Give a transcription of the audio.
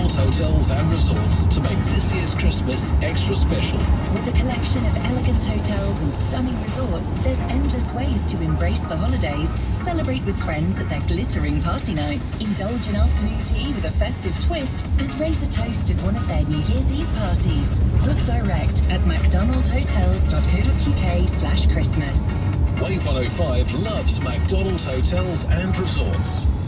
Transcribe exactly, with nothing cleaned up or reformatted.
McDonald Hotels and Resorts to make this year's Christmas extra special. With a collection of elegant hotels and stunning resorts, there's endless ways to embrace the holidays. Celebrate with friends at their glittering party nights, indulge in afternoon tea with a festive twist, and raise a toast at one of their New Year's Eve parties. Book direct at mcdonaldhotels.co.uk slash Christmas. Wave one oh five loves McDonald Hotels and Resorts.